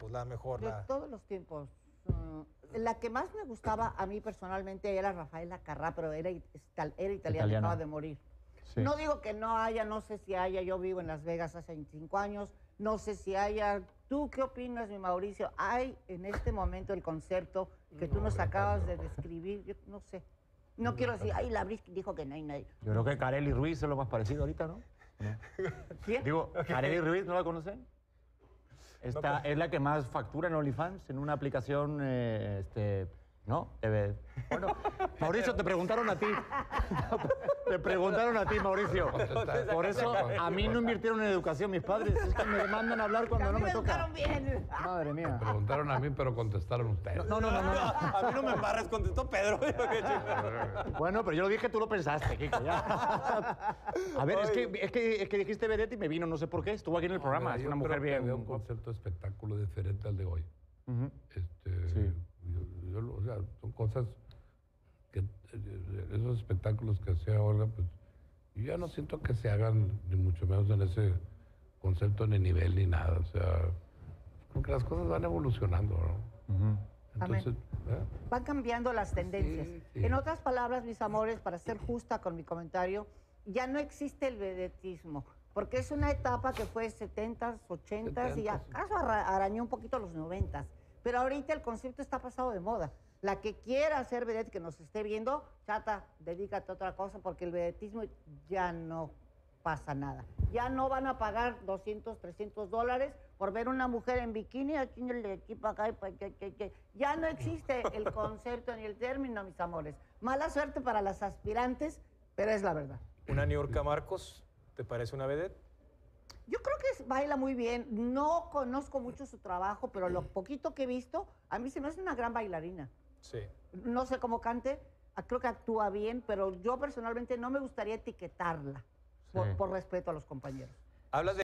tiempos, la mejor. De todos los tiempos. La que más me gustaba a mí personalmente era Rafaela Carrà, pero era italiana, acaba de morir. Sí. No digo que no haya, no sé si haya, yo vivo en Las Vegas hace 25 años, no sé si haya. ¿Tú qué opinas, mi Mauricio? ¿Hay en este momento el concepto que tú nos acabas de describir? Yo no sé. No quiero decir, ay, la Bris dijo que no hay nadie. Yo creo que Karely Ruiz es lo más parecido ahorita, ¿no? ¿Quién? Digo, Karely Ruiz, ¿no la conocen? Esta es la que más factura en OnlyFans, en una aplicación, ¿no? Bueno, Mauricio, te preguntaron a ti. Te preguntaron a ti, Mauricio. Por eso a mí no invirtieron en educación mis padres. Es que me mandan a hablar cuando no me toca. Bien. Madre mía. Me preguntaron a mí, pero contestaron ustedes. No. A mí no me embarres, contestó Pedro. Bueno, pero yo lo dije, tú lo pensaste, Kiko. Ya. A ver, es que dijiste vedette y me vino, no sé por qué. Estuvo aquí en el programa. Es una mujer bien. Veo un concepto de espectáculo diferente al de hoy. Sí. O sea, son cosas que esos espectáculos que hacía Olga, pues yo ya no siento que se hagan ni mucho menos en ese concepto ni nivel ni nada. O sea, como que las cosas van evolucionando, ¿no? Entonces, van cambiando las tendencias. Sí. En otras palabras, mis amores, para ser justa con mi comentario, ya no existe el vedetismo, porque es una etapa que fue 70s, 80s y acaso arañó un poquito los 90s. Pero ahorita el concepto está pasado de moda. La que quiera hacer vedette, que nos esté viendo, chata, dedícate a otra cosa, porque el vedetismo ya no pasa nada. Ya no van a pagar $200, $300 por ver una mujer en bikini, aquí para acá, ya no existe el concepto ni el término, mis amores. Mala suerte para las aspirantes, pero es la verdad. Una Niurka Marcos, ¿te parece una vedette? Yo creo que baila muy bien. No conozco mucho su trabajo, pero lo poquito que he visto, a mí se me hace una gran bailarina. Sí. No sé cómo cante, creo que actúa bien, pero yo personalmente no me gustaría etiquetarla por respeto a los compañeros. Hablas de